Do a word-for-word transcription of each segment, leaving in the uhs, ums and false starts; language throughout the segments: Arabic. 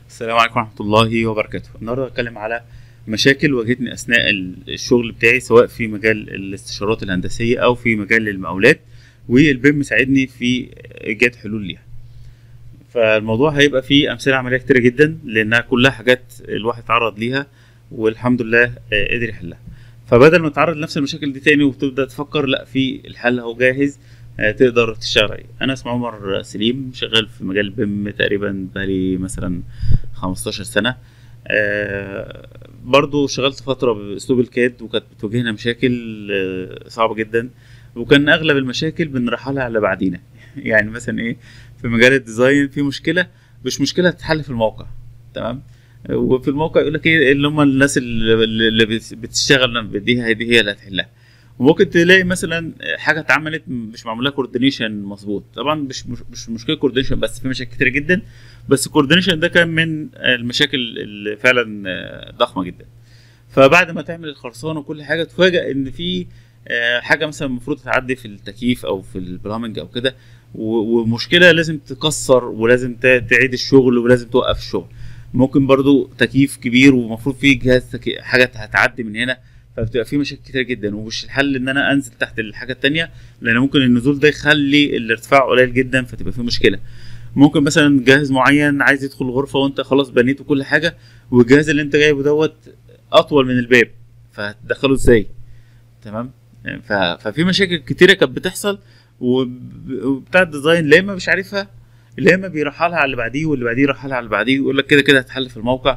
السلام عليكم ورحمة الله وبركاته. النهارده هتكلم على مشاكل واجهتني أثناء الشغل بتاعي، سواء في مجال الاستشارات الهندسية أو في مجال المقاولات، والبيم مساعدني في إيجاد حلول ليها. فالموضوع هيبقى فيه أمثلة عملية كتيرة جدا، لأنها كلها حاجات الواحد اتعرض ليها والحمد لله قدر يحلها. فبدل ما تتعرض لنفس المشاكل دي تاني وتبدأ تفكر، لا، في الحل اهو جاهز تقدر تشتغل عليه. انا اسمي عمر سليم، شغال في مجال بيم تقريبا بقالي مثلا خمستاشر سنه. آه برضو اشتغلت فتره باسلوب الكاد، وكانت بتواجهنا مشاكل آه صعبه جدا، وكان اغلب المشاكل بنرحلها على بعدينا. يعني مثلا ايه، في مجال الديزاين في مشكله مش مشكله تتحل في الموقع، تمام، وفي الموقع يقول لك ايه اللي هم الناس اللي, اللي بتشتغل بديها دي هي اللي هتحلها. وممكن تلاقي مثلا حاجه اتعملت مش معمول لها كوردينيشن مظبوط. طبعا مش مش مشكله كوردينيشن بس، في مشاكل كتير جدا، بس الكوردينيشن ده كان من المشاكل اللي فعلا ضخمه جدا. فبعد ما تعمل الخرسانه وكل حاجه، تفاجئ ان في حاجه مثلا المفروض تعدي في التكييف او في البلامنج او كده، ومشكله لازم تكسر ولازم تعيد الشغل ولازم توقف الشغل. ممكن برضو تكييف كبير ومفروض فيه جهاز حاجه هتعدي من هنا، فبتبقى في مشاكل كتير جدا. ومش الحل ان انا انزل تحت الحاجه التانيه، لان ممكن النزول ده يخلي الارتفاع قليل جدا فتبقى في مشكله. ممكن مثلا جهاز معين عايز يدخل غرفه وانت خلاص بنيته كل حاجه، والجهاز اللي انت جايبه دوت اطول من الباب، فهتدخله ازاي؟ تمام. ففي مشاكل كتيره كانت بتحصل، وبتاع الديزاين لا اما مش عارفها، لا اما بيرحلها على اللي بعديه، واللي بعديه يرحلها على اللي بعديه، ويقول لك كده كده هتحل في الموقع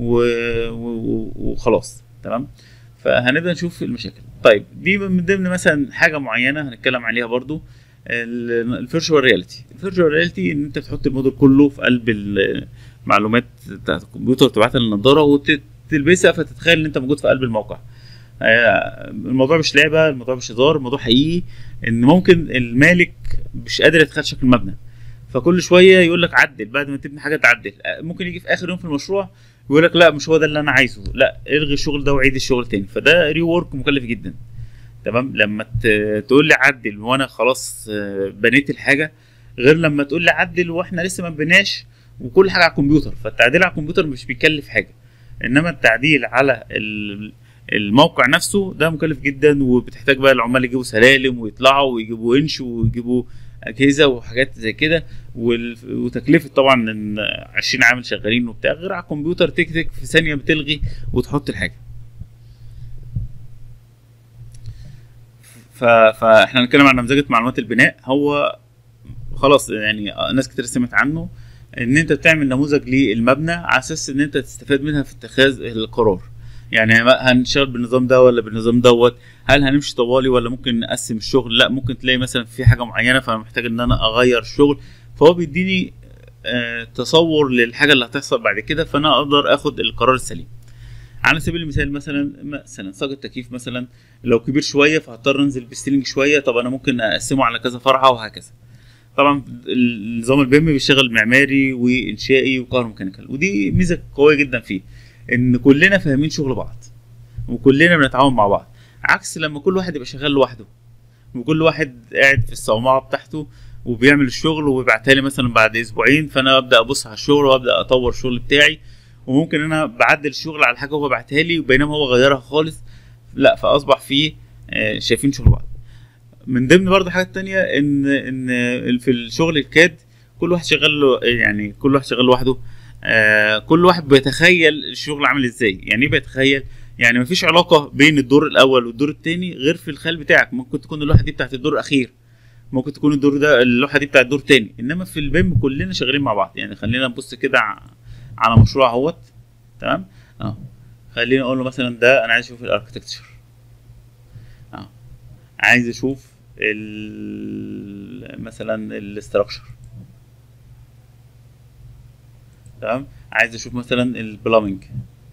وخلاص. تمام. فهنبدا نشوف المشاكل. طيب دي من ضمن مثلا حاجه معينه هنتكلم عليها برضو، الفيرتشوال رياليتي. الفيرتشوال رياليتي ان انت بتحط الموديل كله في قلب المعلومات بتاعت الكمبيوتر، تبعتها للنضاره وتلبسها فتتخيل ان انت موجود في قلب الموقع. الموضوع مش لعبه، الموضوع مش هزار، الموضوع حقيقي. ان ممكن المالك مش قادر يتخيل شكل المبنى، فكل شويه يقول لك عدل، بعد ما تبني حاجه تعدل. ممكن يجي في اخر يوم في المشروع يقول لك لا مش هو ده اللي انا عايزه، لا الغي الشغل ده وعيد الشغل تاني. فده ري وورك مكلف جدا. تمام. لما تقول لي عدل وانا خلاص بنيت الحاجه، غير لما تقول لي عدل واحنا لسه ما بناش وكل حاجه على الكمبيوتر. فالتعديل على الكمبيوتر مش بيكلف حاجه، انما التعديل على الموقع نفسه ده مكلف جدا، وبتحتاج بقى العمال يجيبوا سلالم ويطلعوا ويجيبوا ونش ويجيبوا اجهزه وحاجات زي كده، وتكلفه طبعا ان عشرين عامل شغالين وبتاع، غير على الكمبيوتر تك تك في ثانيه بتلغي وتحط الحاجه. فاحنا هنتكلم عن نمذجه معلومات البناء. هو خلاص يعني ناس كتير سمعت عنه، ان انت بتعمل نموذج للمبنى على اساس ان انت تستفاد منها في اتخاذ القرار. يعني هنشتغل بالنظام ده ولا بالنظام دوت، هل هنمشي طوالي ولا ممكن نقسم الشغل؟ لا، ممكن تلاقي مثلا في حاجه معينه فانا محتاج ان انا اغير الشغل، فهو بيديني آه تصور للحاجه اللي هتحصل بعد كده، فانا اقدر اخد القرار السليم. على سبيل المثال مثلا مثلا صاج التكييف مثلا لو كبير شويه فهضطر انزل بستيلنج شويه، طب انا ممكن اقسمه على كذا فرعه وهكذا. طبعا النظام البيم بيشتغل معماري وانشائي وكهروميكانيكال، ودي ميزه قويه جدا فيه، ان كلنا فاهمين شغل بعض وكلنا بنتعاون مع بعض، عكس لما كل واحد يبقى شغال لوحده، وكل واحد قاعد في الصومعه بتاعته وبيعمل الشغل وبيبعتها لي مثلا بعد اسبوعين، فانا ابدا ابص على الشغل وابدا اطور الشغل بتاعي، وممكن انا بعدل الشغل على حاجه هو بعتها لي وبينما هو غيرها خالص. لا، فاصبح فيه شايفين شغل بعض. من ضمن برضه حاجات تانية ان ان في الشغل الكاد كل واحد شغال له، يعني كل واحد شغال لوحده. آه كل واحد بيتخيل الشغل عامل ازاي. يعني ايه بيتخيل؟ يعني مفيش علاقه بين الدور الاول والدور الثاني غير في الخيال بتاعك. ممكن تكون اللوحه دي بتاعت الدور الاخير، ممكن تكون الدور ده اللوحه دي بتاعت الدور الثاني، انما في البيم كلنا شغالين مع بعض. يعني خلينا نبص كده على مشروع اهوت. تمام. اه خلينا اقول له مثلا ده انا عايز اشوف الاركتكتشر، اه عايز اشوف مثلا الاستراكشر، تمام، عايز اشوف مثلا البلامنج،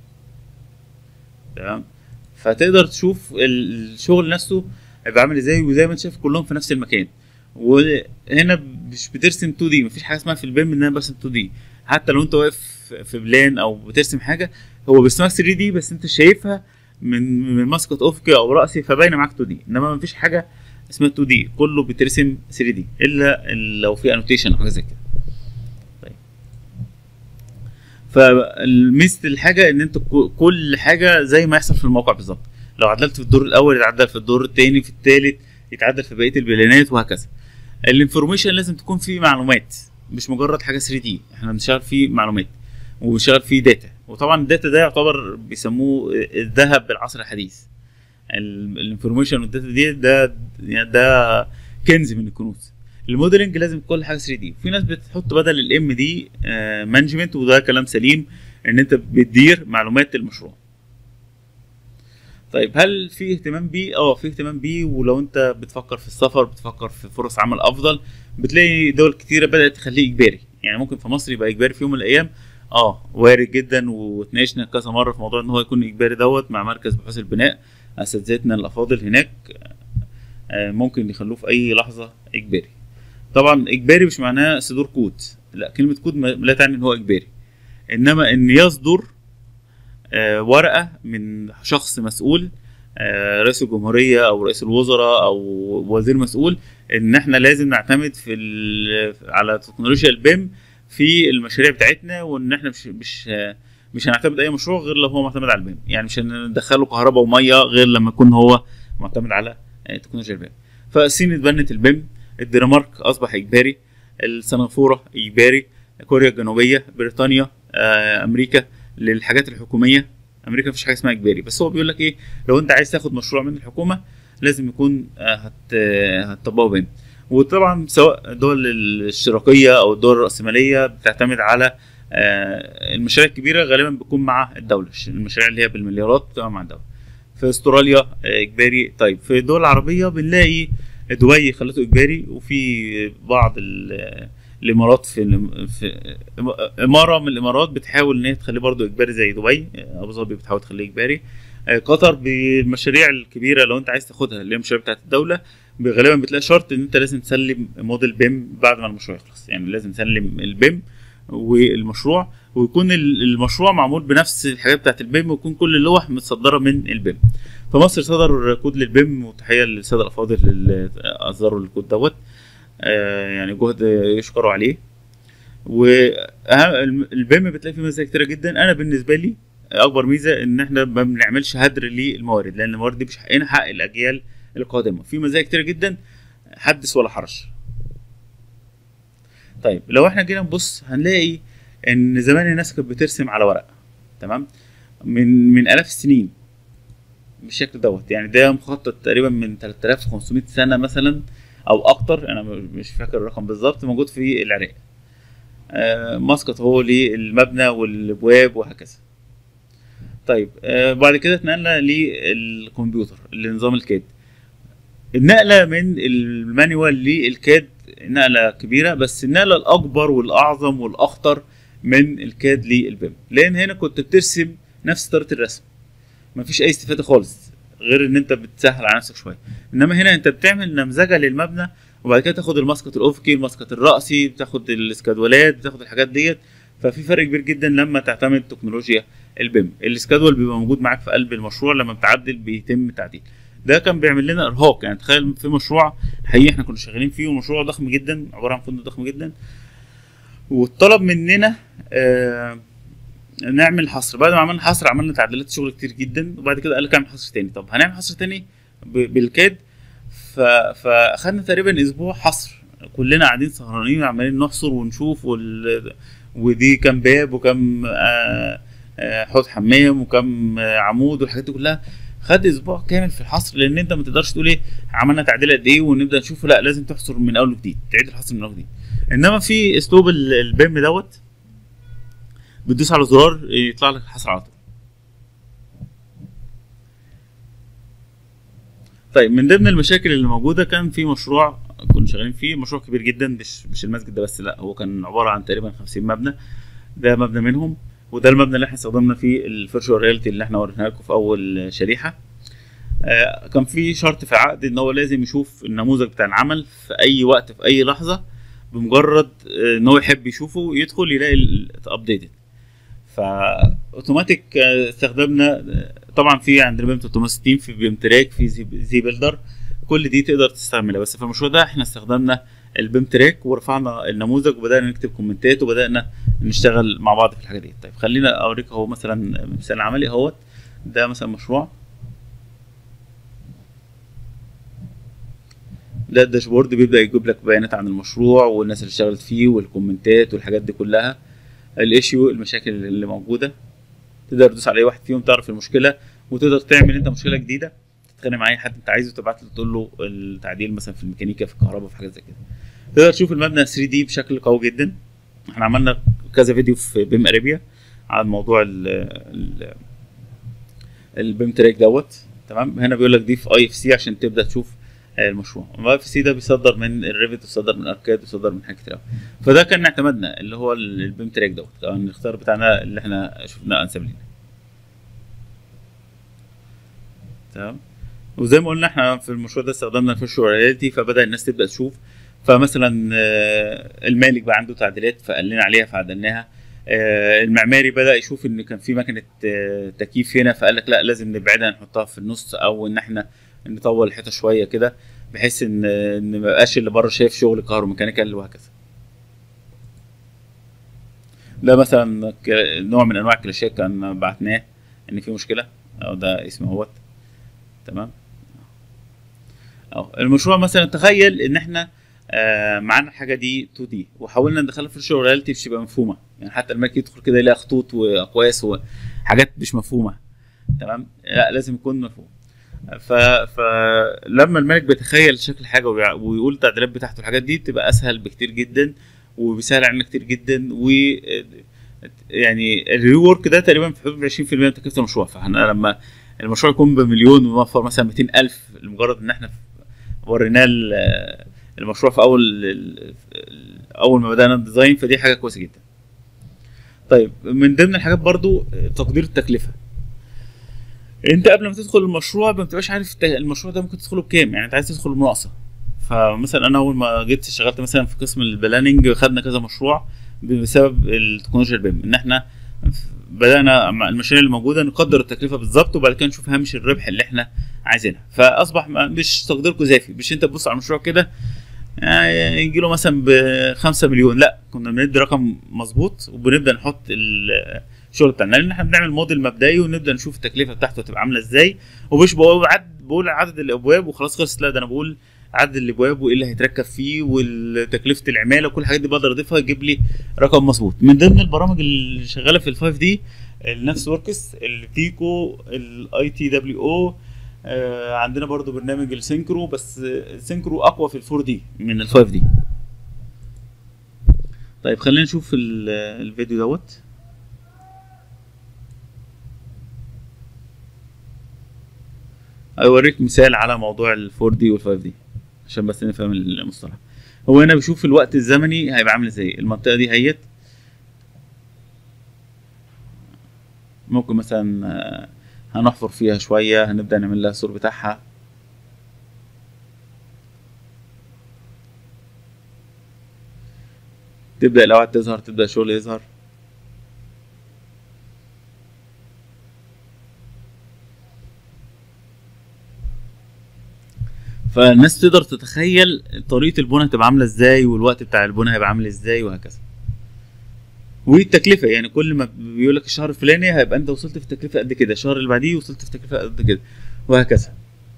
تمام. فتقدر تشوف الشغل نفسه هيبقى عامل ازاي، وزي ما انت شايف كلهم في نفس المكان. وهنا مش بترسم تو دي، مفيش حاجه اسمها في البيم ان انا برسم تو دي. حتى لو انت واقف في بلان او بترسم حاجه، هو بيرسمك ثري دي بس انت شايفها من من مسقط افقي او راسي فباينه معاك تو دي، انما مفيش حاجه اسمها تو دي، كله بيترسم ثري دي الا لو في انوتيشن او حاجه زي كده. طيب فميزه الحاجه ان انت كل حاجه زي ما يحصل في الموقع بالظبط، لو عدلت في الدور الاول يتعدل في الدور الثاني، في الثالث يتعدل في بقيه البيانات وهكذا. الانفورميشن لازم تكون فيه معلومات، مش مجرد حاجه ثري دي، احنا بنشتغل فيه معلومات وبنشتغل فيه داتا، وطبعا الداتا ده يعتبر بيسموه الذهب بالعصر الحديث. الانفورميشن والداتا دي ده يعني ده كنز من الكنوز. الموديلنج لازم كل حاجه ثري دي. في ناس بتحط بدل الام دي مانجمنت، وده كلام سليم ان انت بتدير معلومات المشروع. طيب هل في اهتمام بيه؟ اه في اهتمام بيه، ولو انت بتفكر في السفر، بتفكر في فرص عمل افضل، بتلاقي دول كتيره بدات تخليه اجباري. يعني ممكن في مصر يبقى اجباري في يوم من الايام، اه وارد جدا، واتناقشنا كذا مره في موضوع ان هو يكون اجباري دوت مع مركز بحوث البناء، اساتذتنا الافاضل هناك آه ممكن يخلوه في اي لحظه اجباري. طبعا اجباري مش معناه صدور كود، لا، كلمه كود لا تعني ان هو اجباري، انما ان يصدر آه ورقه من شخص مسؤول، آه رئيس الجمهوريه او رئيس الوزراء او وزير مسؤول، ان احنا لازم نعتمد في على تكنولوجيا البيم في المشاريع بتاعتنا، وان احنا مش مش مش هنعتمد اي مشروع غير لو هو معتمد على البيم. يعني مش هندخله كهرباء وميه غير لما يكون هو معتمد على تكنولوجيا البيم. فالصين اتبنت البيم، الدنمارك اصبح اجباري، سنغافوره اجباري، كوريا الجنوبيه، بريطانيا، آه، امريكا للحاجات الحكوميه. امريكا مفيش حاجه اسمها اجباري، بس هو بيقول لك ايه، لو انت عايز تاخد مشروع من الحكومه لازم يكون آه، هت هتطبقه بيم. وطبعا سواء الدول الاشتراكيه او الدول الراسماليه بتعتمد على آه، المشاريع الكبيره، غالبا بتكون مع الدوله، المشاريع اللي هي بالمليارات بتبقى مع الدوله. في استراليا آه، اجباري. طيب في الدول العربيه بنلاقي دبي خلته اجباري، وفي بعض الامارات في, في اماره من الامارات بتحاول ان هي تخليه برضه اجباري زي دبي. ابو ظبي بتحاول تخليه اجباري. قطر بالمشاريع الكبيره لو انت عايز تاخدها اللي هي المشاريع بتاعت الدوله، غالبا بتلاقي شرط ان انت لازم تسلم موديل بيم بعد ما المشروع يخلص. يعني لازم تسلم البيم والمشروع، ويكون المشروع معمول بنفس الحاجات بتاعت البيم، ويكون كل اللوح متصدره من البيم. فمصر صدر كود للبيم، وتحيه للساده الافاضل اللي اصدروا الكود دوت، آه يعني جهد يشكروا عليه. والبيم بتلاقي فيه ميزه كتيره جدا. انا بالنسبه لي اكبر ميزه ان احنا ما بنعملش هدر للموارد، لان الموارد دي مش حقنا، حق الاجيال القادمه. في مزايا كتيره جدا، حدث ولا حرج. طيب لو احنا جينا نبص هنلاقي ان زمان الناس كانت بترسم على ورق، تمام، من من الاف السنين بالشكل دوت. يعني ده مخطط تقريبا من ثلاثة آلاف وخمسمائة سنه مثلا او اكتر، انا مش فاكر الرقم بالظبط، موجود في العراق. آه مسقط هو للمبنى والابواب وهكذا. طيب آه بعد كده اتنقلنا للكمبيوتر لنظام الكاد. النقله من المانيوال للكاد نقله كبيره، بس النقله الاكبر والاعظم والاخطر من الكاد للبيم، لان هنا كنت بترسم نفس طريقه الرسم، مفيش اي استفاده خالص غير ان انت بتسهل على نفسك شويه. انما هنا انت بتعمل نمذجه للمبنى، وبعد كده تاخد المسقط الافقي، المسقط الراسي، بتاخد الاسكادولات، بتاخد الحاجات ديت. ففي فرق كبير جدا لما تعتمد تكنولوجيا البيم. الاسكادول بيبقى موجود معاك في قلب المشروع، لما بتعدل بيتم تعديل. ده كان بيعمل لنا ارهاق. يعني تخيل في مشروع حقيقي احنا كنا شغالين فيه، ومشروع ضخم جدا عباره عن فندق ضخم جدا، والطلب مننا آه نعمل حصر. بعد ما عملنا حصر عملنا تعديلات شغل كتير جدا، وبعد كده قال لك اعمل حصر تاني. طب هنعمل حصر تاني بالكاد، فاخدنا تقريبا اسبوع حصر، كلنا قاعدين سهرانين عمالين نحصر ونشوف، وال... ودي كام باب وكام آه آه حوض حمام وكام آه عمود والحاجات دي كلها. خد اسبوع كامل في الحصر، لان انت ما تقدرش تقول ايه عملنا تعديل قد ايه ونبدا نشوف، لا لازم تحصر من اول وجديد، تعيد الحصر من اول وجديد. انما في اسلوب البيم دوت بتدوس على زرار يطلع لك الحصر على طول. طيب من ضمن المشاكل اللي موجوده، كان في مشروع كنا شغالين فيه، مشروع كبير جدا، مش مش المسجد ده بس، لا هو كان عباره عن تقريبا خمسين مبنى. ده مبنى منهم، وده المبنى اللي احنا استخدمنا فيه الفيرتشوال رياليتي اللي احنا وريناها لكم في اول شريحه. آه كان في شرط في العقد ان هو لازم يشوف النموذج بتاع العمل في اي وقت في اي لحظه، بمجرد آه ان هو يحب يشوفه يدخل يلاقي الابديتد. فاوتوماتيك استخدمنا طبعا في عندنا بيم ثلاثمائة وستين، في بيم تراك، في زي, زي بيلدر، كل دي تقدر تستعملها. بس في المشروع ده احنا استخدمنا البيم تراك ورفعنا النموذج وبدانا نكتب كومنتات وبدانا نشتغل مع بعض في الحاجه دي. طيب خلينا اوريك اهو مثلا مثال عملي اهوت. ده مثلا مشروع، ده الداشبورد بيبدا يجيب لك بيانات عن المشروع والناس اللي اشتغلت فيه والكومنتات والحاجات دي كلها، الايشيو المشاكل اللي موجوده، تقدر تدوس على اي واحد فيهم تعرف المشكله، وتقدر تعمل انت مشكله جديده تتخانق مع اي حد انت عايزه، تبعت له تقول له التعديل مثلا في الميكانيكا في الكهرباء في حاجه زي كده. تقدر تشوف المبنى ثري دي بشكل قوي جدا. احنا عملنا كذا فيديو في بيم اريبيا عن موضوع ال ال البيم تراك دوت. تمام. هنا بيقول لك ضيف اي اف سي عشان تبدا تشوف المشروع. الاي اف سي ده بيصدر من الريفت وصدر من اركاد وصدر من حاجات كتير قوي. فده كان اعتمادنا اللي هو البيم تراك دوت، كان الاختيار بتاعنا اللي احنا شفناه انسب لينا. تمام. وزي ما قلنا احنا في المشروع ده استخدمنا الفيرشوال رياليتي، فبدا الناس تبدا تشوف. فمثلا المالك بقى عنده تعديلات فقال لنا عليها فعدلناها. المعماري بدا يشوف ان كان في مكنه تكييف هنا فقال لك لا لازم نبعدها نحطها في النص، او ان احنا نطول الحيطه شويه كده بحيث ان ان ما يبقاش اللي بره شايف شغل كهروميكانيكال وهكذا. ده مثلا نوع من انواع الكلاشات كان بعتناه ان في مشكله، او ده اسمه اهوت. تمام. اهو المشروع مثلا تخيل ان احنا آه معانا الحاجه دي تو دي وحاولنا ندخلها في الشغل رياليتي مش تبقى مفهومه، يعني حتى الملك يدخل كده يلاقي خطوط واقواس وحاجات مش مفهومه. تمام. لا لازم يكون مفهوم. ف... فلما الملك بيتخيل شكل حاجه ويقول التعديلات بتاعته الحاجات دي بتبقى اسهل بكتير جدا وبيسهل علينا كتير جدا. و يعني الريورك ده تقريبا في حدود عشرين في المية من تكلفه المشروع. فاحنا لما المشروع يكون بمليون ونوفر مثلا مئتين ألف لمجرد ان احنا وريناه المشروع في اول اول ما بدانا الديزاين، فدي حاجه كويسه جدا. طيب من ضمن الحاجات برضو تقدير التكلفه. انت قبل ما تدخل المشروع ما بتبقاش عارف المشروع ده ممكن تدخله بكام، يعني انت عايز تدخل بناقصه. فمثلا انا اول ما جيت اشتغلت مثلا في قسم البلاننج خدنا كذا مشروع بسبب التكنولوجيا البيم، ان احنا بدانا مع المشاريع اللي موجوده نقدر التكلفه بالظبط وبعد كده نشوف هامش الربح اللي احنا عايزينها. فاصبح مش تقدير جزافي، مش انت تبص على المشروع كده يجي له مثلا ب خمسة مليون، لا كنا بندي رقم مظبوط وبنبدا نحط الشغل بتاعنا، لان احنا بنعمل موديل مبدئي ونبدا نشوف التكلفه بتاعته هتبقى عامله ازاي. ومش بقول عدد بقول عدد الابواب وخلاص خلصت، لا ده انا بقول عدد الابواب وايه اللي هيتركب فيه وتكلفه العماله وكل الحاجات دي بقدر اضيفها يجيب لي رقم مظبوط. من ضمن البرامج اللي شغاله في الفايف دي النفس وركس، التيكو، الاي تي دبليو او، عندنا برضو برنامج السينكرو، بس السينكرو اقوى في الفور دي من الفايف دي. طيب خلينا نشوف الفيديو دوت. اوريك مثال على موضوع الفور دي والفايف دي عشان بس نفهم المصطلح. هو هنا بشوف الوقت الزمني هيبقى عامل ازاي. المنطقه دي هيت ممكن مثلا هنحفر فيها شويه، هنبدا نعمل لها السور بتاعها. تبدا الاوعاد تظهر، تبدا الشغل يظهر. فالناس تقدر تتخيل طريقه البناء هتبقى عامله ازاي والوقت بتاع البناء هيبقى عامل ازاي وهكذا. والتكلفه يعني كل ما بيقول لك الشهر الفلاني هيبقى انت وصلت في التكلفه قد كده، الشهر اللي بعديه وصلت في التكلفه قد كده وهكذا.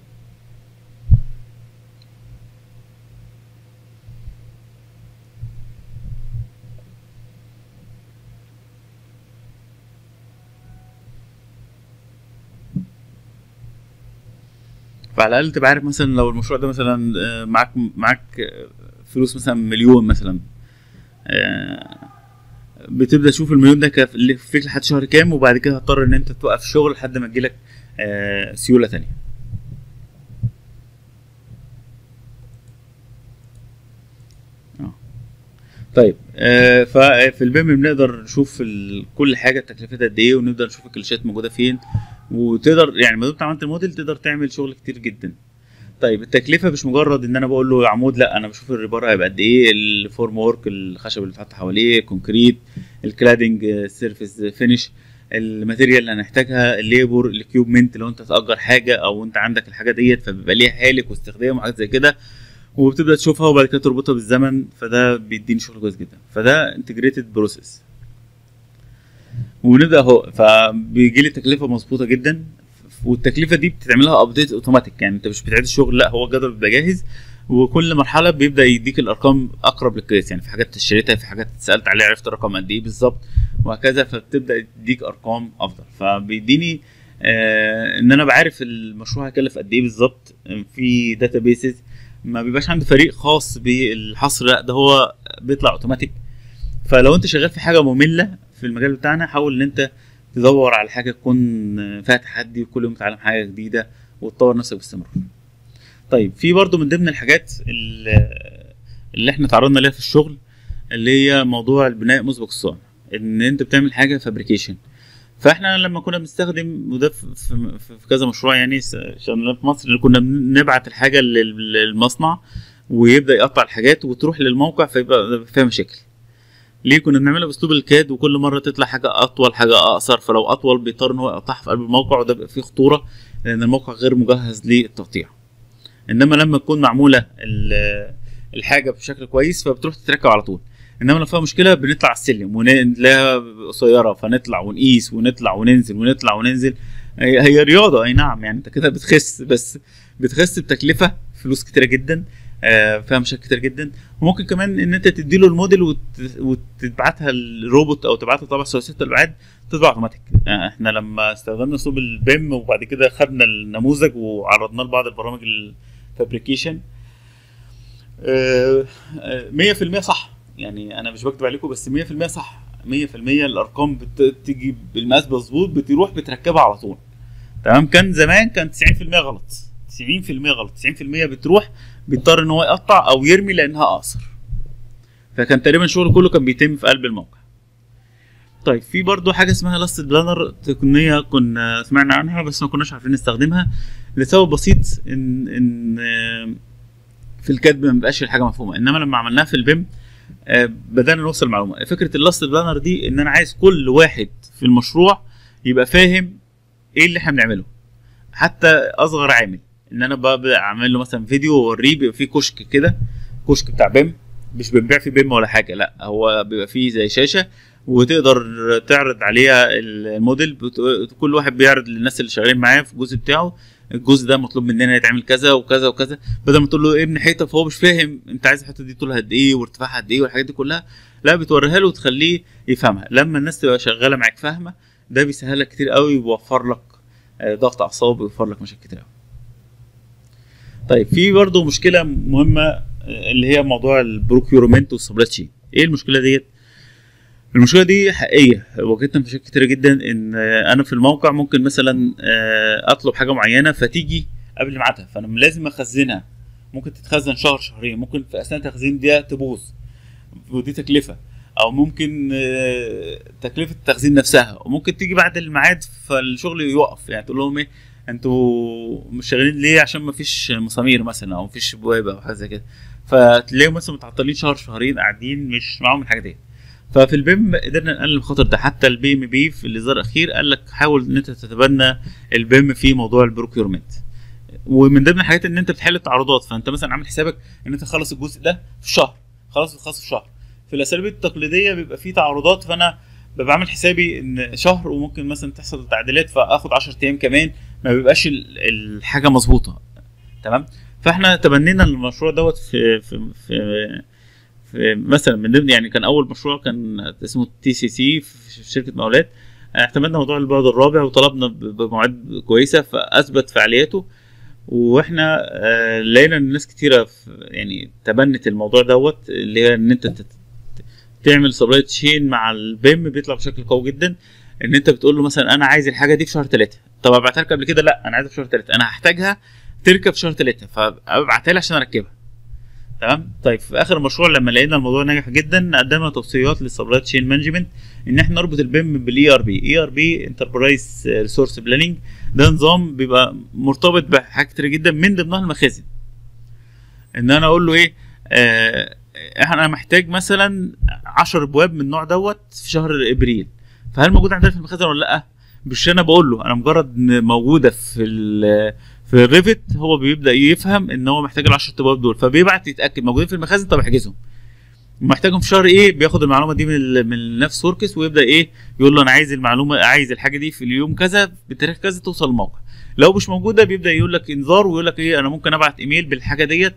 فعلى الاقل تبقى عارف مثلا لو المشروع ده مثلا معاك معاك فلوس مثلا مليون مثلا، بتبدا تشوف المليون ده كفيك لحد شهر كام، وبعد كده هتضطر ان انت توقف الشغل لحد ما تجيلك سيوله تانية. طيب آه ففي البيم بنقدر نشوف كل حاجه تكلفتها قد ايه، ونقدر نشوف الكلاشات موجوده فين، وتقدر يعني ما دمت عملت الموديل تقدر تعمل شغل كتير جدا. طيب التكلفه مش مجرد ان انا بقول له عمود، لا انا بشوف الريبار هيبقى قد ايه، الفورم وورك الخشب اللي اتحط حواليه، كونكريت، الكلادنج، سيرفيس فينش، الماتيريال اللي هنحتاجها، الليبر، الكيوبمنت لو انت تأجر حاجه او انت عندك الحاجه ديت فبيبقى ليها هالك واستخدام وحاجات زي كده. وبتبدا تشوفها وبعد كده تربطها بالزمن، فده بيديني شغل كويس جدا. فده انتجريتد بروسيس. ونبدا اهو، فبيجي لي تكلفه مظبوطه جدا، والتكلفه دي بتعملها ابديت اوتوماتيك، يعني انت مش بتعيد الشغل، لا هو الجدول بيبقى جاهز، وكل مرحله بيبدا يديك الارقام اقرب للقياس، يعني في حاجات اشتريتها، في حاجات سالت عليها عرفت الرقم قد ايه بالظبط وهكذا، فبتبدا تديك ارقام افضل. فبيديني آه ان انا بعرف المشروع هيكلف قد ايه بالظبط. في داتابيسز ما بيبقاش عندي فريق خاص بالحصر، لا ده هو بيطلع اوتوماتيك. فلو انت شغال في حاجه ممله في المجال بتاعنا، حاول ان انت تدور على حاجه تكون فيها تحدي، وكل يوم تتعلم حاجه جديده وتطور نفسك باستمرار. طيب في برضو من ضمن الحاجات اللي احنا تعرضنا ليها في الشغل، اللي هي موضوع البناء مسبق الصنع، ان انت بتعمل حاجه فابريكيشن. فاحنا لما كنا بنستخدم، وده في, في, في كذا مشروع يعني شغلنا في مصر، اللي كنا بنبعت الحاجه للمصنع ويبدا يقطع الحاجات وتروح للموقع فيبقى فيها مشاكل. ليه كنا بنعملها باسلوب الكاد، وكل مره تطلع حاجه اطول حاجه اقصر، فلو اطول بيضطر ان هو يقطعها في قلب الموقع، وده بيبقى فيه خطوره لان الموقع غير مجهز للتقطيع. انما لما تكون معموله الحاجه بشكل كويس فبتروح تتركب على طول. انما لو فيها مشكله بنطلع على السلم ونلاقيها قصيره، فنطلع ونقيس ونطلع وننزل ونطلع وننزل. هي, هي رياضه اي نعم، يعني انت كده بتخس، بس بتخس بتكلفه فلوس كتيره جدا، آه فيها مشاكل كتير جدا. وممكن كمان ان انت تديله الموديل وت... وتبعتها الروبوت او تبعتها طبعا ثلاثيه الابعاد تطبع اوتوماتيك. آه احنا لما استخدمنا اسلوب البيم وبعد كده خدنا النموذج وعرضناه لبعض البرامج الفابريكيشن، مية في المية صح. يعني انا مش بكتب عليكم، بس مية في المية صح. مية في المية الارقام بتيجي بالمقاس مظبوط، بتروح بتركبها على طول. تمام. كان زمان كان تسعين في المية غلط، تسعين في المية غلط، تسعين في المية بتروح بيضطر ان هو يقطع او يرمي لانها اقصر. فكان تقريبا الشغل كله كان بيتم في قلب الموقع. طيب في برضو حاجه اسمها لاست بلانر، تقنيه كنا سمعنا عنها بس ما كناش عارفين نستخدمها لسبب بسيط، ان ان في الكتب ما بقاش الحاجه مفهومه. انما لما عملناها في البيم بدانا نوصل معلومه. فكره اللاست بلانر دي ان انا عايز كل واحد في المشروع يبقى فاهم ايه اللي احنا بنعمله، حتى اصغر عامل. ان انا ببدا اعمل له مثلا فيديو واوريه، بيبقى فيه كشك كده، كشك بتاع بيم، مش بنبيع فيه بيم ولا حاجه، لا هو بيبقى فيه زي شاشه وتقدر تعرض عليها الموديل. كل واحد بيعرض للناس اللي شغالين معاه في الجزء بتاعه، الجزء ده مطلوب مننا يتعمل كذا وكذا وكذا، بدل ما تقول له ابني حيطه فهو مش فاهم انت عايز الحته دي طولها قد ايه وارتفاعها قد ايه والحاجات دي كلها، لا بتوريها له وتخليه يفهمها. لما الناس تبقى شغاله معاك فاهمه، ده بيسهل لك كتير قوي، ويوفر لك ضغط اعصاب، ويوفر لك مشاكل كتير قوي. طيب في برضه مشكله مهمه اللي هي موضوع البروكيورمنت والسبلاي تشين. ايه المشكله ديت؟ المشكله دي حقيقيه واجهتنا في مشاكل كتير جدا. ان انا في الموقع ممكن مثلا اطلب حاجه معينه فتيجي قبل ميعادها، فانا لازم اخزنها. ممكن تتخزن شهر شهرين، ممكن في اثناء التخزين دي تبوظ ودي تكلفه، او ممكن تكلفه التخزين نفسها، وممكن تيجي بعد الميعاد فالشغل يوقف. يعني تقول لهم ايه انتوا مش شغالين ليه؟ عشان ما فيش مسامير مثلا، او ما فيش بوابه او حاجه زي كده، فتلاقيهم مثلا متعطلين شهر شهرين قاعدين مش معاهم الحاجه دي. ففي البيم قدرنا نقلل الخطر ده. حتى البي ام بي في الاصدار الاخير قال لك حاول ان انت تتبنى البيم في موضوع البروكيورمنت. ومن ضمن الحاجات ان انت بتحل التعارضات، فانت مثلا عامل حسابك ان انت تخلص الجزء ده في شهر، خلاص بتخلص في شهر. في الاساليب التقليديه بيبقى فيه تعارضات، فانا ببقى عامل حسابي ان شهر وممكن مثلا تحصل تعديلات فاخد عشرة ايام كمان، ما بيبقاش الحاجه مظبوطه. تمام. فاحنا تبنينا المشروع دوت في في في في مثلا من ضمن، يعني كان اول مشروع كان اسمه تي سي سي في شركه مقاولات. اعتمدنا موضوع البعد الرابع وطلبنا بمواعيد كويسه فاثبت فعاليته، واحنا لقينا ان ناس كتيره يعني تبنت الموضوع دوت، اللي هي ان انت تعمل سبلاي تشين مع البيم بيطلع بشكل قوي جدا. ان انت بتقول له مثلا انا عايز الحاجه دي في شهر ثلاثة، طب ابعتها لك قبل كده؟ لا انا عايزها في شهر ثلاثة، انا هحتاجها تركب في شهر ثلاثة، فابعتها لي عشان اركبها. تمام. طيب في اخر المشروع لما لقينا الموضوع ناجح جدا، قدمنا توصيات للسبلاي تشين مانجمنت ان احنا نربط البيم بالاي ار بي. اي ار بي انتربرايز ريسورس بلاننج، ده نظام بيبقى مرتبط بحاجات كتير جدا من ضمنها المخازن. ان انا اقول له ايه، آه انا محتاج مثلا عشر ابواب من النوع دوت في شهر ابريل، فهل موجود عندنا في المخازن ولا لا؟ مش انا بقول له، انا مجرد موجوده في في الريفت هو بيبدا يفهم ان هو محتاج ال عشرة طوبات دول، فبيبعت يتاكد موجودين في المخازن، طب احجزهم، محتاجهم في شهر ايه، بياخد المعلومه دي من من نفس وركس، ويبدا ايه يقول له انا عايز المعلومه، عايز الحاجه دي في اليوم كذا بتاريخ كذا توصل الموقع. لو مش موجوده بيبدا يقول لك انذار، ويقول لك ايه انا ممكن ابعت ايميل بالحاجه ديت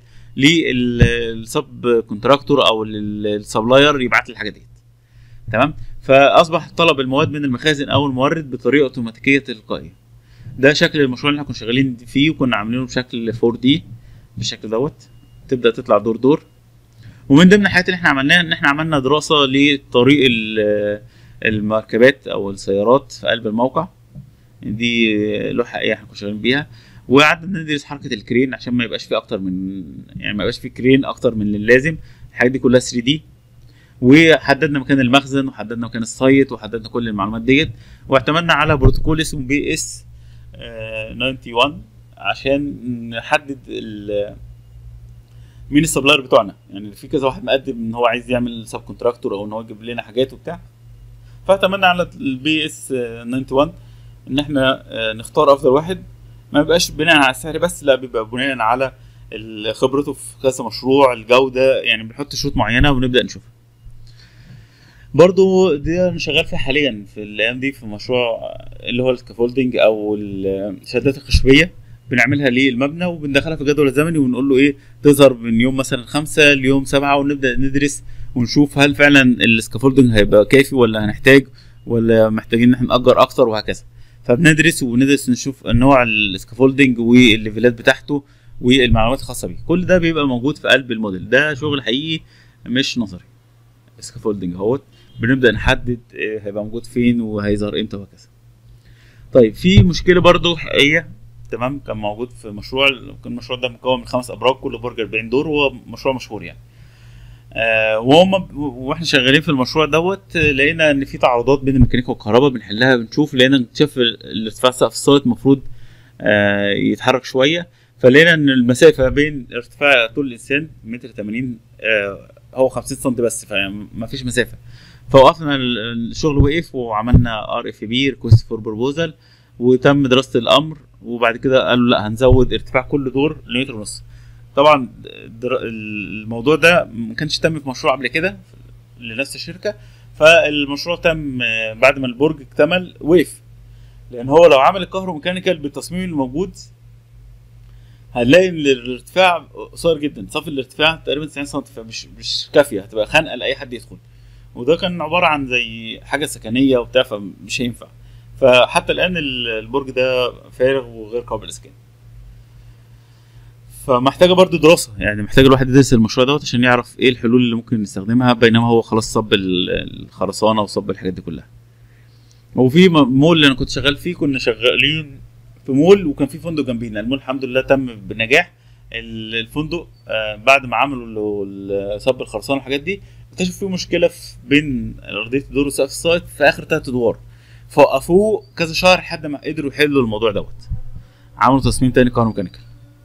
للسب كونتراكتور او للسبلاير يبعت لي الحاجه ديت. تمام. فاصبح طلب المواد من المخازن او المورد بطريقه اوتوماتيكيه تلقائيه. ده شكل المشروع اللي احنا كنا شغالين فيه، وكنا عاملينه بشكل فور دي بالشكل دوت، تبدا تطلع دور دور. ومن ضمن الحاجات اللي احنا عملناها ان احنا عملنا دراسه لطريق المركبات او السيارات في قلب الموقع، دي لوحه حقيقيه احنا كنا شغالين بيها، وقعدنا ندرس حركه الكرين عشان ما يبقاش فيه اكتر من، يعني ما يبقاش فيه كرين اكتر من اللازم. الحاجات دي كلها ثري دي، وحددنا مكان المخزن وحددنا مكان السايت وحددنا كل المعلومات ديت، واعتمدنا على بروتوكول اسمه بي اس واحد وتسعين عشان نحدد مين السبلاير بتوعنا. يعني في كذا واحد مقدم ان هو عايز يعمل سب كونتراكتور او ان هو يجيب لنا حاجات وبتاع، فاعتمدنا على البي اس واحد وتسعين ان احنا نختار افضل واحد، ما بيبقاش بناء على السعر بس، لا بيبقى بناء على خبرته في كذا مشروع، الجوده، يعني بنحط شروط معينه ونبدا نشوفها. برضو دي انا شغال فيها حاليا في الايام دي في مشروع اللي هو السكافولدنج او الشهادات الخشبيه، بنعملها للمبنى وبندخلها في الجدول الزمني ونقول له ايه تظهر من يوم مثلا خمسة ليوم سبعة، ونبدا ندرس ونشوف هل فعلا السكافولدنج هيبقى كافي ولا هنحتاج ولا محتاجين ان احنا نأجر اكتر وهكذا. فبندرس وندرس نشوف نوع السكافولدنج والليفلات بتاعته والمعلومات الخاصه بيه، كل ده بيبقى موجود في قلب الموديل. ده شغل حقيقي مش نظري. السكافولدنج اهوت بنبدا نحدد هيبقى موجود فين وهيظهر امتى وهكذا. طيب في مشكله برضو حقيقيه، تمام، كان موجود في مشروع، كان المشروع ده مكون من خمس ابراج كل برج أربعين دور، وهو مشروع مشهور يعني. آه وهم واحنا شغالين في المشروع دوت لقينا ان في تعارضات بين الميكانيكا والكهرباء، بنحلها بنشوف، لقينا اكتشاف الارتفاع سقف السايت المفروض آه يتحرك شويه، فلقينا ان المسافه بين ارتفاع طول الانسان متر تمانين آه هو خمسين سم بس، فما فيش مسافه. فوقفنا الشغل وقف، وعملنا ار اف بي ريكوست فور بروبوزال، وتم دراسه الامر، وبعد كده قالوا لا هنزود ارتفاع كل دور لمتر ونص. طبعا الموضوع ده ما كانش تم في مشروع قبل كده لنفس الشركه، فالمشروع تم بعد ما البرج اكتمل وقف، لان هو لو عمل الكهروميكانيكال بالتصميم الموجود هنلاقي ان الارتفاع قصير جدا، صافي الارتفاع تقريبا تسعين سم، فمش مش كافيه، هتبقى خانقه لاي حد يدخل، وده كان عباره عن زي حاجه سكنيه وبتاع، فمش هينفع. فحتى الان البرج ده فارغ وغير قابل للاسكان، فمحتاجه برضو دراسه، يعني محتاج الواحد يدرس المشروع دوت عشان يعرف ايه الحلول اللي ممكن نستخدمها، بينما هو خلاص صب الخرسانه وصب الحاجات دي كلها. وفي مول اللي انا كنت شغال فيه، كنا شغالين في مول وكان في فندق جنبينا، المول الحمد لله تم بنجاح. الفندق بعد ما عملوا صب الخرسانه والحاجات دي اكتشفوا فيه مشكله في بين ارضيه الدور وسقف السايت في اخر ثلاث ادوار، فوقفوه كذا شهر لحد ما قدروا يحلوا الموضوع دوت، عملوا تصميم تاني كهروميكانيكال.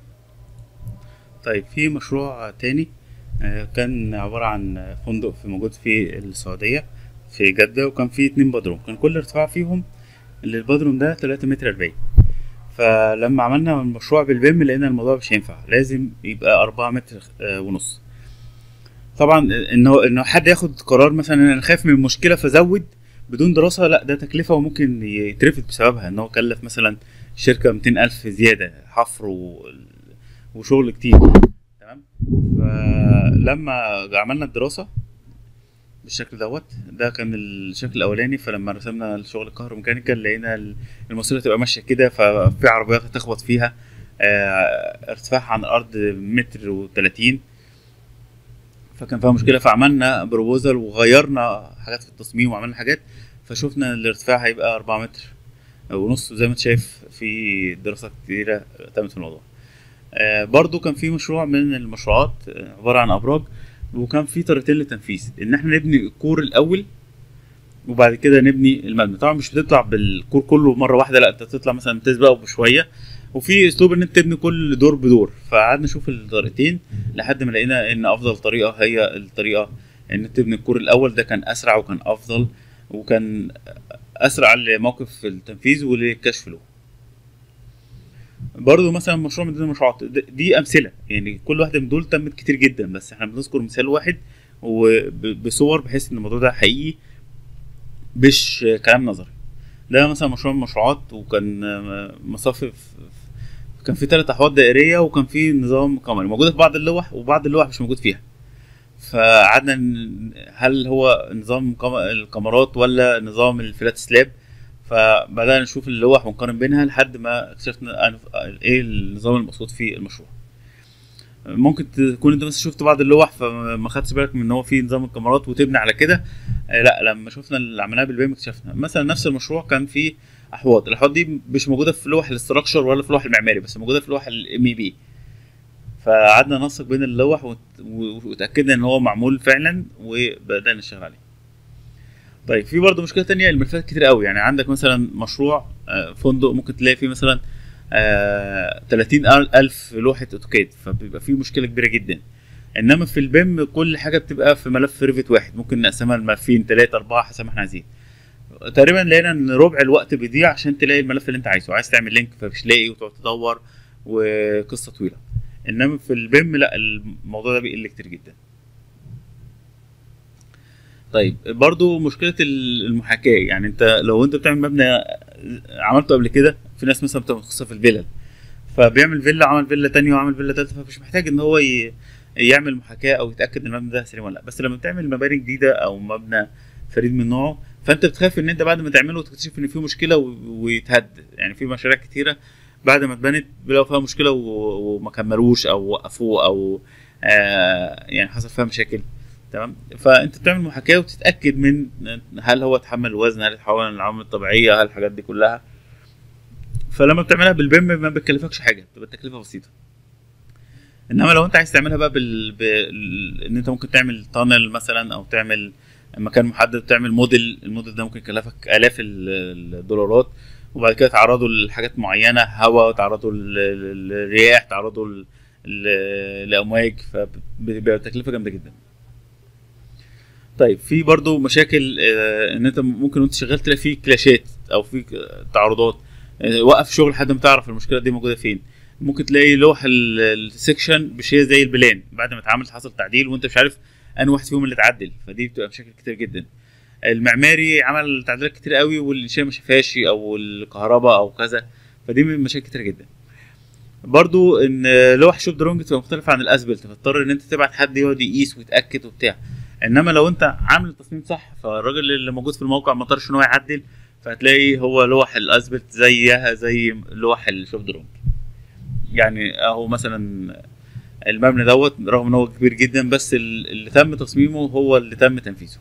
طيب في مشروع تاني كان عباره عن فندق في موجود في السعوديه في جده، وكان فيه اتنين بدروم، كان كل ارتفاع فيهم اللي البدروم ده تلاتة متر أربعين. فلما عملنا المشروع بالبيم لقينا الموضوع مش هينفع، لازم يبقى أربعة متر ونص. طبعا انه انه حد ياخد قرار مثلا انا خايف من مشكله فزود بدون دراسه، لا ده تكلفه وممكن يترفض بسببها، ان هو كلف مثلا شركه مئتين ألف زياده حفر و... وشغل كتير. تمام. فلما عملنا الدراسه بالشكل دوت، ده كان الشكل الاولاني، فلما رسمنا الشغل الكهروميكانيكال لقينا الماسوره تبقى ماشيه كده، ففي عربيات هتخبط فيها، اه ارتفاعها عن الارض متر وتلاتين، فكان فيها مشكله. فعملنا بروبوزال وغيرنا حاجات في التصميم وعملنا حاجات، فشوفنا الارتفاع هيبقى أربعة متر ونص، زي ما انت شايف في دراسات كتيره تمت في الموضوع. آه برضو كان في مشروع من المشروعات عباره عن ابراج، وكان في طريقتين للتنفيذ، ان احنا نبني الكور الاول وبعد كده نبني المبنى. طبعا مش بتطلع بالكور كله مره واحده، لا انت تطلع مثلا تسبقه بشويه، وفي اسلوب ان انت تبني كل دور بدور. فقعدنا نشوف الطريقتين لحد ما لقينا ان افضل طريقه هي الطريقه ان انت تبني الكور الاول، ده كان اسرع وكان افضل وكان اسرع لموقف التنفيذ وللكشف له. برضو مثلا مشروع من ضمن المشروعات د- دي امثله، يعني كل واحده من دول تمت كتير جدا، بس احنا بنذكر مثال واحد وبصور بحيث ان الموضوع ده حقيقي مش كلام نظري. ده مثلا مشروع من المشروعات، وكان آه، مصفف، كان في ثلاث احواض دائريه وكان في نظام قمري موجوده في بعض اللوح وبعض اللوح مش موجود فيها. فقعدنا ن- هل هو نظام قم- الكاميرات ولا نظام الفلات سلاب؟ فبدأنا نشوف اللوح ونقارن بينها لحد ما اكتشفنا أن- ايه النظام المقصود في المشروع. ممكن تكون انت بس شفت بعض اللوح فما خدتش بالك من ان هو في نظام الكاميرات وتبني على كده. آه، لا، لما شفنا اللي عملناه بالبيم اكتشفنا مثلا نفس المشروع كان فيه احواض، الاحواض دي مش موجوده في لوح الاستراكشر ولا في لوح المعماري، بس موجوده في لوح الام اي بي. فقعدنا ننسق بين اللوح وت- و- وتاكدنا ان هو معمول فعلا وبدانا نشتغل عليه. طيب في برضه مشكله تانية، الملفات كتير قوي. يعني عندك مثلا مشروع آه، فندق ممكن تلاقي فيه مثلا آه، ثلاثين ألف لوحه اوتوكاد، فبيبقى فيه مشكله كبيره جدا. انما في البيم كل حاجه بتبقى في ملف ريفت واحد، ممكن نقسمها لملفين ثلاثه اربعه حسب ما احنا عايزين. تقريبا لقينا ان ربع الوقت بيضيع عشان تلاقي الملف اللي انت عايزه، عايز تعمل لينك فمش لاقي وتقعد تدور وقصه طويله. انما في البيم لا، الموضوع ده بيقل كتير جدا. طيب برضو مشكله المحاكاه، يعني انت لو انت بتعمل مبنى عملته قبل كده، في ناس مثلا بتبقى متخصصه في الفيلل، فبيعمل فيلا عمل فيلا تانية وعمل فيلا تالتة، فمش محتاج ان هو ي... يعمل محاكاة او يتأكد ان المبنى ده سليم ولا لا. بس لما بتعمل مباني جديدة او مبنى فريد من نوعه، فانت بتخاف ان انت بعد ما تعمله تكتشف ان فيه مشكلة و... ويتهد. يعني في مشاريع كتيرة بعد ما اتبنت بيلاقوا فيها مشكلة و... وما كملوش او وقفوه او آه يعني حصل فيها مشاكل. تمام، فانت بتعمل محاكاة وتتأكد من هل هو اتحمل الوزن، هل اتحول للعوامل الطبيعية، هل الحاجات دي كلها. فلما بتعملها بالبيم ما بتكلفكش حاجة، بتبقى التكلفة بسيطة. انما لو انت عايز تعملها بقى بال... بال... ان انت ممكن تعمل تانل مثلا او تعمل مكان محدد، تعمل موديل، الموديل ده ممكن يكلفك الاف ال- الدولارات، وبعد كده تعرضه لحاجات معينه، هواء، تعرضه لل- للرياح، تعرضه ل- ل- لامواج، فبيبقى تكلفه جامده جدا. طيب في برضو مشاكل، آه، ان انت ممكن وانت شغال تلاقي فيه كلاشات او في تعارضات. آه، وقف شغل لحد ما تعرف المشكله دي موجوده فين. ممكن تلاقي لوح ال- السكشن مش هي زي البلان، بعد ما اتعمل حصل تعديل وانت مش عارف انهي واحد فيهم اللي اتعدل، فدي بتبقى مشاكل كتير جدا. المعماري عمل تعديلات كتير قوي والانشاء ما شافهاش او الكهرباء او كذا، فدي من مشاكل كتير جدا. برضو ان لوح شوب درونج تبقى مختلفه عن الاسبلت، فتضطر ان انت تبعت حد يقعد يقيس ويتاكد وبتاع. انما لو انت عامل التصميم صح، فالراجل اللي موجود في الموقع ما اضطرش ان هو يعدل، فهتلاقي هو لوح الاسبلت زيها زي لوح الشوب درونج. يعني اهو مثلا المبنى دوت رغم ان هو كبير جدا، بس ال- اللي تم تصميمه هو اللي تم تنفيذه.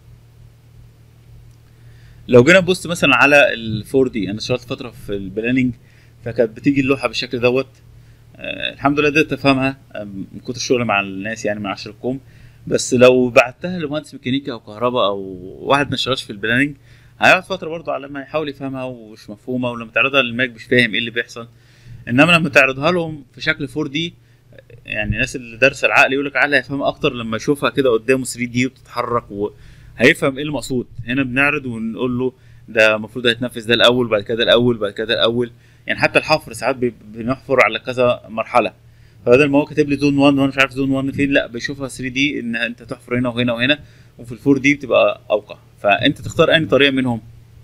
لو جينا نبص مثلا على ال فور دي، انا اشتغلت فتره في البلاننج، فكانت بتيجي اللوحه بالشكل دوت. آه الحمد لله قدرت افهمها آه، من كتر الشغل مع الناس يعني من عشر الكوم. بس لو بعتها لمهندس ميكانيكا او كهرباء او واحد ما اشتغلش في البلاننج، هيقعد فتره برضه على ما يحاول يفهمها ومش مفهومه، ولما تعرضها للماك مش فاهم ايه اللي بيحصل. انما لما تعرضها لهم في شكل فور دي، يعني الناس اللي دارسه العقل يقول لك عقل هيفهمها اكتر لما يشوفها كده قدامه ثري دي وبتتحرك، وهيفهم ايه المقصود. هنا بنعرض ونقول له ده المفروض هيتنفذ ده الاول، بعد كده الاول، بعد كده الاول. يعني حتى الحفر ساعات بي- بنحفر على كذا مرحله، فبدل ما هو كاتب لي زون واحد وانا مش عارف زون واحد فين، لا بيشوفها ثري دي ان انت تحفر هنا وهنا وهنا، وفي الفور دي بتبقى اوقع. فانت تختار انهي طريقه منهم.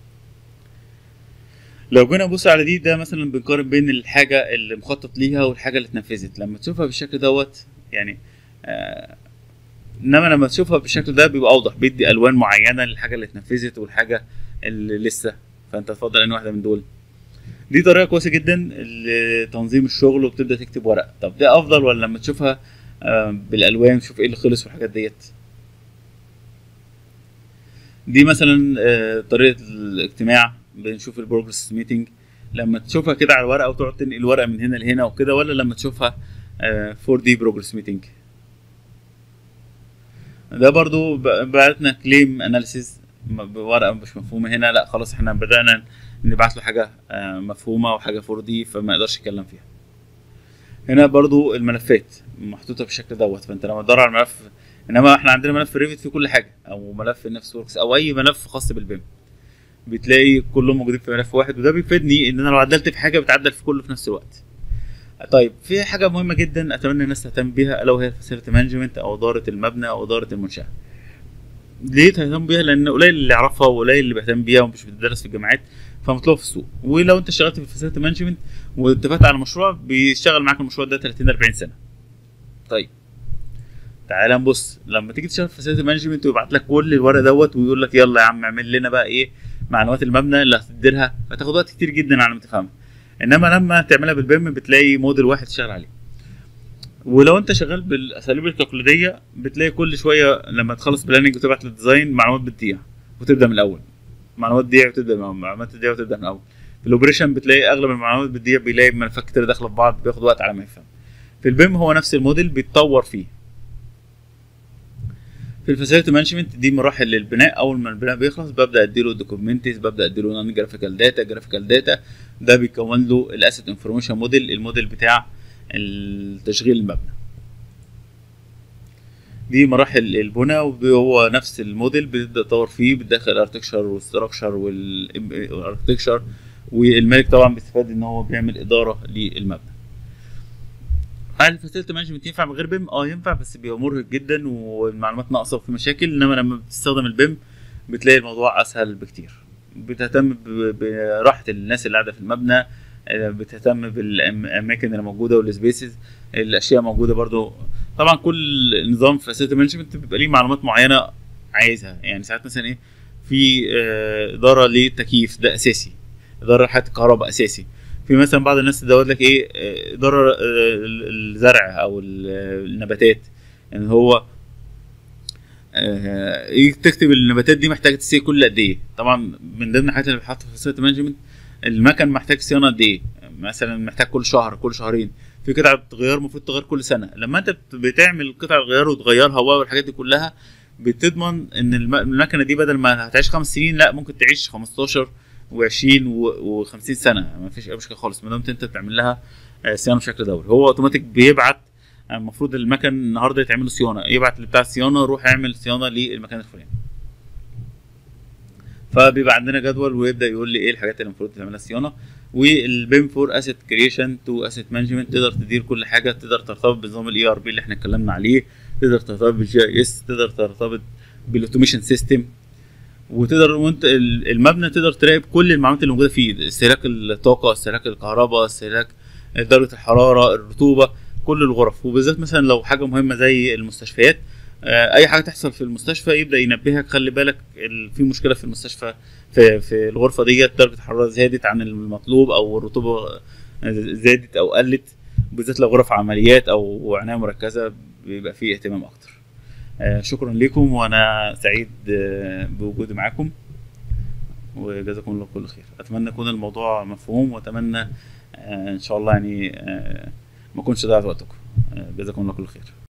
لو جينا نبص على دي، ده مثلا بنقارن بين الحاجه اللي مخطط ليها والحاجه اللي اتنفذت. لما تشوفها بالشكل دوت يعني آه انما لما تشوفها بالشكل ده بيبقى اوضح، بيدي الوان معينه للحاجه اللي اتنفذت والحاجه اللي لسه. فانت تفضل انهي واحده من دول. دي طريقه كويسه جدا لتنظيم الشغل، وبتبدا تكتب ورق. طب ده افضل ولا لما تشوفها آه بالالوان، تشوف ايه اللي خلص والحاجات ديت. دي مثلا آه، طريقه الاجتماع، بنشوف البروجرس ميتنج لما تشوفها كده على الورقه وتقعد تنقل الورقه من هنا لهنا وكده، ولا لما تشوفها فور دي بروجرس ميتنج. ده برضو ب- بعتنا كليم اناليسيز بورقه مش مفهومه هنا، لا خلاص احنا بدانا نبعت له حاجه آه، مفهومه وحاجه فور دي فما يقدرش يتكلم فيها. هنا برضو الملفات محطوطه بالشكل دوت، فانت لما تدور على الملف، انما احنا عندنا ملف ريفت فيه كل حاجه، او ملف نفس وركس او اي ملف خاص بالبيم، بتلاقي كلهم موجودين في ملف واحد. وده بيفيدني ان انا لو عدلت في حاجه بتعدل في كله في نفس الوقت. طيب في حاجه مهمه جدا اتمنى الناس تهتم بيها، الا وهي الفاسيلتي مانجمنت او اداره المبنى او اداره المنشاه. ليه تهتم بيها؟ لان قليل اللي يعرفها وقليل اللي بيهتم بيها ومش بتدرس في الجامعات، فمطلوبه في السوق. ولو انت اشتغلت في الفاسيلتي مانجمنت واتفقت على مشروع، بيشتغل معاك المشروع ده ثلاثين أربعين سنه. طيب تعالى نبص، لما تيجي تشتغل في فاسيلتي مانجمنت ويبعت لك كل الورق دوت ويقول لك يلا يا عم اعمل لنا بقى ايه معلومات المبنى اللي هتديرها، هتاخد وقت كتير جدا على ما تفهمها. انما لما تعملها بالبيم بتلاقي موديل واحد تشتغل عليه. ولو انت شغال بالاساليب التقليديه بتلاقي كل شويه لما تخلص بلاننج وتبعت للديزاين معلومات بتضيع وتبدا من الاول، معلومات تضيع وتبدا من الاول، معلومات تضيع وتبدا من الاول. في الاوبريشن بتلاقي اغلب المعلومات بتضيع، بيلاقي ملفات كتير داخله في بعض، بياخد وقت على ما يفهم. في البيم هو نفس الموديل بيتطور فيه. في الفاسيلتي مانجمنت دي مراحل للبناء. اول ما البناء بيخلص ببدا اديله دوكيومنتس، ببدا اديله نون جرافيكال داتا، جرافيكال داتا ده بيكون له الاسيت انفورميشن موديل، الموديل بتاع التشغيل المبنى. دي مراحل البناء وهو نفس الموديل بتبدا تطور فيه، بتدخل الاركتكشر والستراكشر والاركتكشر، والمالك طبعا بيستفاد ان هو بيعمل اداره للمبنى. هل الفاسيلتي مانجمنت ينفع من غير بيم؟ اه ينفع، بس بيبقى مرهق جدا والمعلومات ناقصه وفي مشاكل. انما لما بتستخدم البيم بتلاقي الموضوع اسهل بكتير. بتهتم براحه الناس اللي قاعده في المبنى، بتهتم بالاماكن اللي موجوده والسبيسز، الاشياء موجوده برضو. طبعا كل نظام فاسيلتي مانجمنت بيبقى ليه معلومات معينه عايزها. يعني ساعات مثلا ايه، في اداره للتكييف ده اساسي، اداره لحاجه الكهرباء اساسي. في مثلا بعض الناس تدور لك ايه، اداره الزرع او النباتات، يعني هو تكتب النباتات دي محتاجه تسقي كل قد ايه. طبعا من ضمن الحاجات اللي بتحط في فاسيلتي مانجمنت المكن محتاج صيانه قد ايه، مثلا محتاج كل شهر كل شهرين. في قطع بتتغير المفروض تغير كل سنه. لما انت بتعمل قطع الغيار وتغيرها والحاجات دي كلها، بتضمن ان المكنه دي بدل ما هتعيش خمس سنين لا ممكن تعيش خمستاشر وعشرين وخمسين سنه، ما فيش اي مشكله خالص ما دام انت بتعمل لها صيانه بشكل دوري. هو اوتوماتيك بيبعت، المفروض المكن النهارده يتعمل له صيانه، يبعت بتاع الصيانه روح اعمل صيانه للمكان الفلاني. فبيبقى عندنا جدول ويبدا يقول لي ايه الحاجات اللي المفروض تعملها صيانه. والبيم فور اسيت كريشن تو اسيت مانجمنت، تقدر تدير كل حاجه، تقدر ترتبط بنظام الاي ار بي اللي احنا اتكلمنا عليه، تقدر ترتبط بالجي اي اس، تقدر ترتبط بالاوتوميشن سيستم، وتقدر وانت المبنى تقدر تراقب كل المعلومات اللي موجوده فيه، استهلاك الطاقه، استهلاك الكهرباء، استهلاك درجه الحراره، الرطوبه، كل الغرف. وبالذات مثلا لو حاجه مهمه زي المستشفيات، اي حاجه تحصل في المستشفى يبدا ينبهك، خلي بالك في مشكله في المستشفى، في في الغرفه ديت درجه الحراره زادت عن المطلوب او الرطوبه زادت او قلت. بالذات لو غرف عمليات او عنايه مركزه بيبقى فيه اهتمام اكتر. شكرا لكم وانا سعيد بوجودي معاكم وجزاكم الله كل خير. اتمنى يكون الموضوع مفهوم واتمنى ان شاء الله يعني ما اكونش ضيعت وقتكم. جزاكم الله كل خير.